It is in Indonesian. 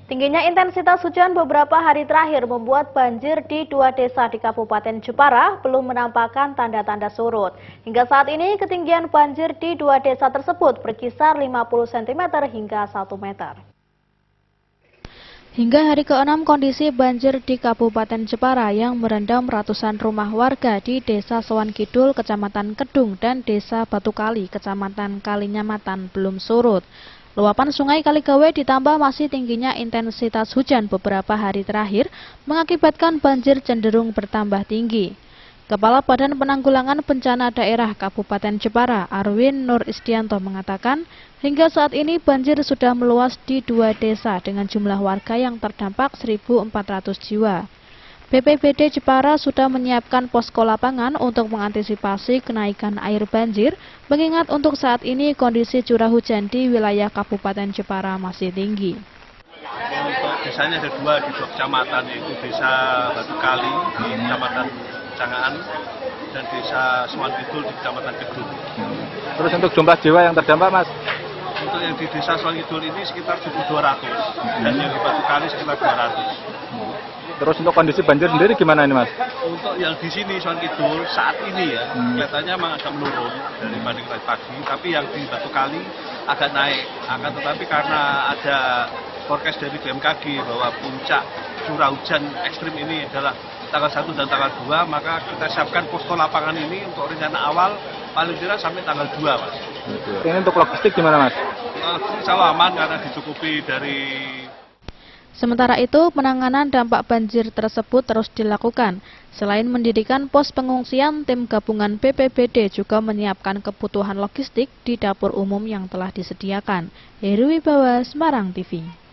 Tingginya intensitas hujan beberapa hari terakhir membuat banjir di 2 desa di Kabupaten Jepara belum menampakkan tanda-tanda surut. Hingga saat ini ketinggian banjir di 2 desa tersebut berkisar 50 cm hingga 1 meter. Hingga hari ke-6 kondisi banjir di Kabupaten Jepara yang merendam ratusan rumah warga di Desa Sowan Kidul, Kecamatan Kedung, dan Desa Batu Kali, Kecamatan Kalinyamatan belum surut. Luapan sungai Kaligawe ditambah masih tingginya intensitas hujan beberapa hari terakhir mengakibatkan banjir cenderung bertambah tinggi. Kepala Badan Penanggulangan Bencana Daerah Kabupaten Jepara, Arwin Nur Isdianto mengatakan, hingga saat ini banjir sudah meluas di 2 desa dengan jumlah warga yang terdampak 1.400 jiwa. BPBD Jepara sudah menyiapkan posko lapangan untuk mengantisipasi kenaikan air banjir, mengingat untuk saat ini kondisi curah hujan di wilayah Kabupaten Jepara masih tinggi. Untuk desanya ada 2 di 2 kecamatan, yaitu Desa Batu Kali di Kecamatan Cangaan dan Desa Sowan Kidul di Kecamatan Kedung. Terus untuk jumlah jiwa yang terdampak, Mas? Untuk yang di Desa Sowan Kidul ini sekitar 1.200 dan yang di Batu Kali sekitar 200. Terus untuk kondisi banjir sendiri gimana ini, Mas? Untuk yang di sini Sowan Kidul saat ini ya kelihatannya memang agak menurun dibanding tadi pagi, tapi yang di Batu Kali agak naik. Akan tetapi karena ada forecast dari BMKG bahwa puncak curah hujan ekstrim ini adalah tanggal 1 dan tanggal 2, maka kita siapkan posko lapangan ini untuk rencana awal paling tidak sampai tanggal 2, Mas. Ini untuk logistik gimana, Mas? Insya Allah aman karena dicukupi dari. Sementara itu, penanganan dampak banjir tersebut terus dilakukan. Selain mendirikan pos pengungsian, tim gabungan BPBD juga menyiapkan kebutuhan logistik di dapur umum yang telah disediakan. Heru Wibawa, Semarang TV.